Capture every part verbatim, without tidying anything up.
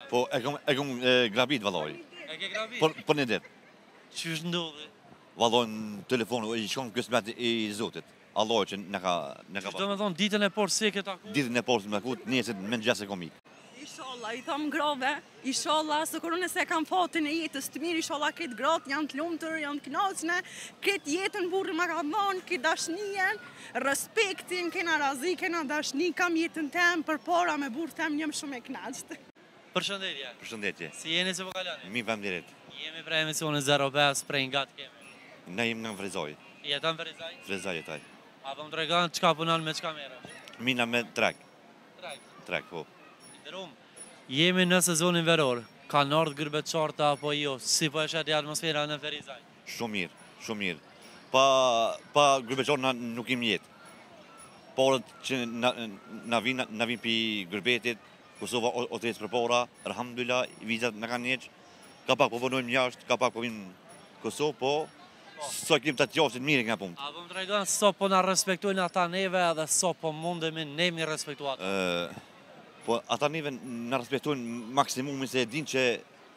Po e kom e kom e, grabit valloj. E ke grabit? Për për një ditë. Qysh ndodhi? Valloj në telefon i shkon kismet i Zotit. Allah që na ka na ka. Qysh do me thonë ditën e por se ke taku? Ditën e poshtë me kut nesër me ngjas e komik. Inshallah, i tham grave, inshallah, së kërën se kam fatin e jetës të mirë, inshallah këtë gratë janë të lumëtër, janë të knaqëne, këtë jetën burë më ka dhonë, këtë dashnien, respektin, kena razi, kena dashni, kam jetën tem, për para me burë tem njëm shumë e knaqët. Përshëndetje. Përshëndetje. Si jeni se po kalani? Mi faleminderit. Jemi prej emisionin zero pesë, prej nga të kemi. Na jem nga Frezoj. Jetan Ferizaj? Frezoj jetaj. A po më tregon çka punon me çka merresh? Mina me trek. Trek. Trek po. Nderum. Jemi në sezonin veror. Kanë ardhur gërbetçarta apo jo? Si po e shet atmosfera në Ferizaj? Shumë mirë, shumë mirë. Pa pa gërbeçor na nuk im jetë. Por që na na vin na vin pi gërbetit, Kosova otës për para, alhamdulillah, vizat na kanë heq. Ka pak po punojmë jashtë, ka pak po vin Kosovë, po sa kim të qofsin mirë nga punë. A po më tregon so po na respektojnë ata neve edhe so po mundemi ne mi respektu ata? Ë, po ata neve na respektojnë maksimumin se e din që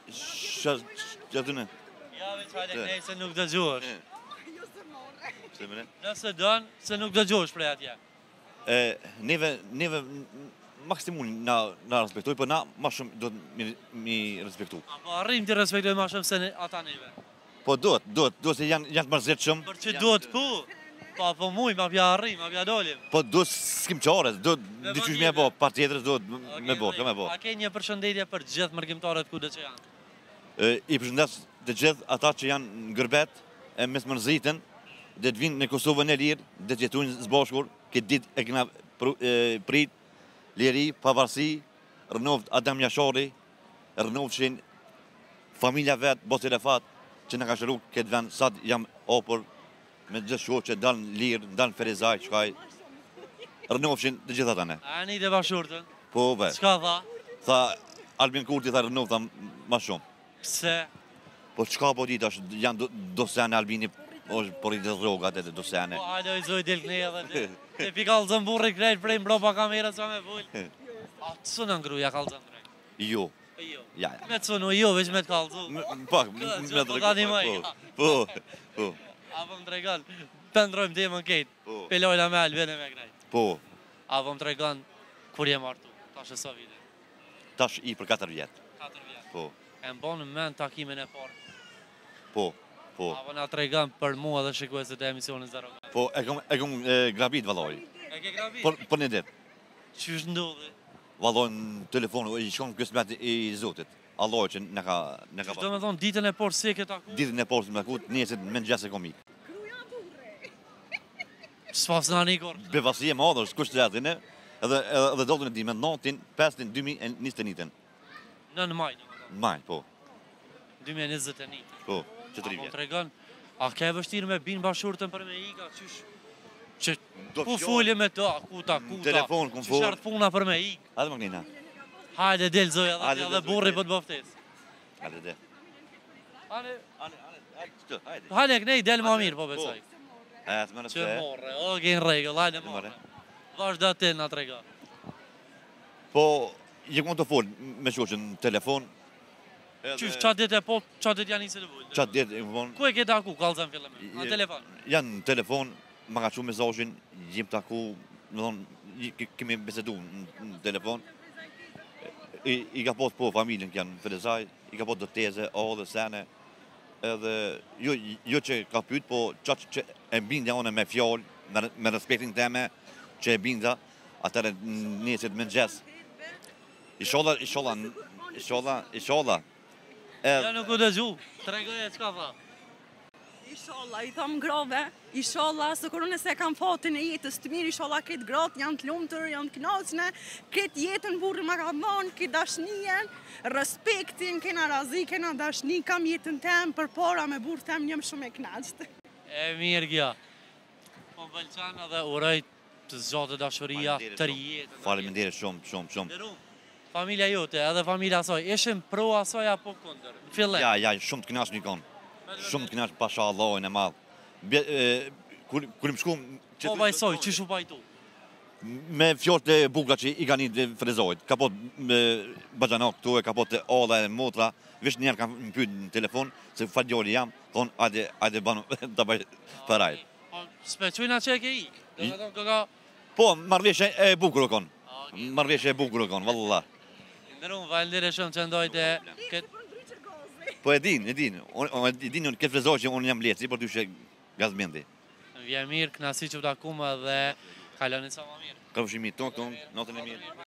çfarë do ne. Ja veç hajde ne se nuk dëgjohesh. Jo se more. Se më ne. Nëse don se nuk dëgjohesh prej atje. E neve neve maksimumin na na respektoj, po na më shumë do të mi, mi respektu. Apo arrim të respektojmë më shumë se ne, ata neve. Po duhet, duhet, duhet se janë janë të mërzitshëm. Për që duhet ku? Po apo muj, ma pja arrim, ma pja dolim. Po duhet skim çores, duhet Me diçysh vëndime. më po, pa tjetër duhet Okej, me bë, okej. me bë. A ke një përshëndetje për gjithë mërgjimtarët ku do që janë? E, I përshëndes të gjithë ata që janë në gërbet, e mes mërzitën, dhe të vinë në Kosovën e lirë, dhe të jetojnë së bashkur, këtë ditë e kena pru- e, prit, liri, pavarësi, rënovt Adam Jashari, rënovtshin familja vetë, botë e fat, që në ka shëru këtë vend, sa jam opër, me gjithë shoqë që dalën lirë, dalën Ferizaj, qkaj, rënovtshin të gjithë ata ne. A një të bashurtën? Po, ve, Qka tha? tha Albin Kurti, tha rënovta ma shumë. Pse? Po çka po ditë është, janë do- dosjane Albini, është por i të rrogat e të dosjane. Po hajde oj zoj del këne edhe te. Te pi kallëzën burri krejt prej mbrapa kamerës sa me vull. A të sunë ngruja kallëzën drejt? Jo, Po jo. ja, ja. Me të sunu jo, veç me të kallëzu. M- Pak, Ka, me që po tani më i. Po, po, Apo më tregon, pëndrojmë temën kejt. po, Pelojna me Albine me krejt. po. Apo më tregon, kur je martu, tash e sa vite? Tash i për katër vjetë. katër vjetë. Po, E mbonë në mend takimin e parë. po, po. Apo na tregon për mua dhe shikuesit e emisionit zero. Po, e kom, e kom e, grabit valloj. E ke grabit? Për, për një ditë. Qysh ndodhi? Valloj në telefon, i shkon kismet i Zotit. Allah që na ka na ka. Qysh do me thonë ditën e por se ke taku? Ditën e poshtë me kut, nesër me ngjas e komik. Kruja burre. S'pas në një korë. Bevasi e madhe është kushtetin e, edhe edhe, edhe dolën e dimën nëntin, pestin, dy mijë e njëzet e njëtën. Në në maj, domethënë. Maj, po, dy mijë e njëzet e një. po, që të Apo vjetë. tregon, a ke vështirë me bin bashurtën për me ika, qysh? Që Do ku fjalë- fulje me to, kuta, kuta. telefon, ku Qysh fol. ardh puna për me ik? Hajde Magnina. Hajde del zoja dhe Hajde, edhe del, burri zoja. po të bëftes. Hajde, de. Hajde, Hajde, hajde, hajde, hajde. hajde kënej del ma mirë po Po. besoj. E, të më Që nëse. morre, o ke në rregull, hajde Morre. morre. Vazhdo ti na trego. Po, je konë të folë me shoqën në telefon. Qysh çat ditë e po, çat ditë janë nisë të vujt. Qatë ditë, e më vonë, Ku e ke taku kallzën fillim? Në Je- telefon. janë në telefon, më ka që mesazhin, jem taku, më thonë, i- ke- kemi besedu në, në telefon. I, i ka posë po familjen që janë në Ferizaj, i ka posë do teze, o dhe sene, edhe jo, jo që ka pyet, po qatë që e bindja one me fjallë, me, me respektin teme, që e binda, atëre njësit me ngjes. Inshallah, inshallah, inshallah, inshallah. Ja Edhe nuk u dëgju. Tregoje çka tha. Inshallah, i tham grave, inshallah, së kërën se kam fatin e jetës të mirë, inshallah, këtë gratë janë të lumëtër, janë të knaqëne, këtë jetën burë më ka dhonë, këtë dashnien, respektin, kena razi, kena dashni, kam jetën tem, për para me burë tem njëm shumë e knaqët. E mirë kjo. Po më pëlqen edhe uroj të zgjatë dashuria të rjetën. Faleminderit shumë, shumë, shumë. Nderum. Familja jote, edhe familja asaj, ishin pro asaj apo kundër? Në fillim. Ja, ja, shumë të kënaqsh një konë. Shumë të kënaqsh pasha Allahin e madh. Bje- e, Kur kur më shkum Po vajsoj, çish u pajtu? me fjort e bukra që i ka një frezojt. Ka po bajanok këtu e ka po të olla e motra, vish njerë kam më pyet në telefon, se faljoli jam, thonë, ajde, ajde banu të bëj parajt. Spequjna që e ke i? Do me thonë këka... Po, marrveshje e bukur o kon. Marrveshje e bukur o kon, valla. Ndërun, valendire shumë që ndojte këtë... Po e din, e din. E din, këtë frezojt që unë jam leci, por ty shë gazmendi. Vje mirë, knasi që u takume dhe kaloni sa ma mirë. Ka përshimi tonë, tonë, notën e mirë.